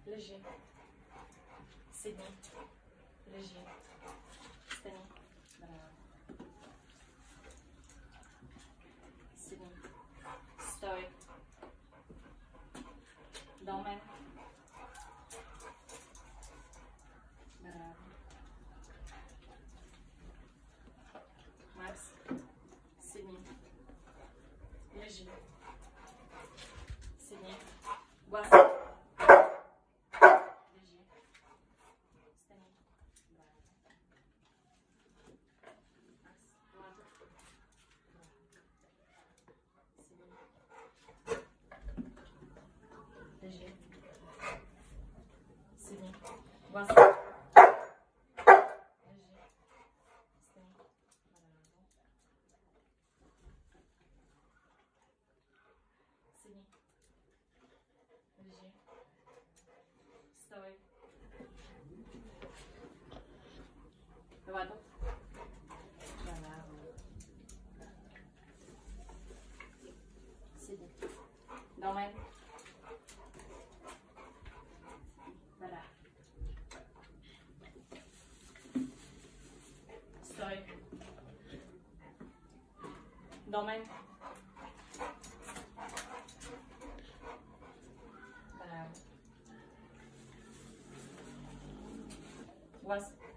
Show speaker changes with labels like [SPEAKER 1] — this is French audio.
[SPEAKER 1] léger, Sydney, léger, Stanley, bravo, Sydney, stoj, dolmen, bravo, Max, Sydney, léger, Sydney, voici. Léger, Sydney, voici, léger, Sydney, Sydney, léger, stoj, levado, bravo, Sydney, dolmen, bravo, stoj, dolmen, bravo, was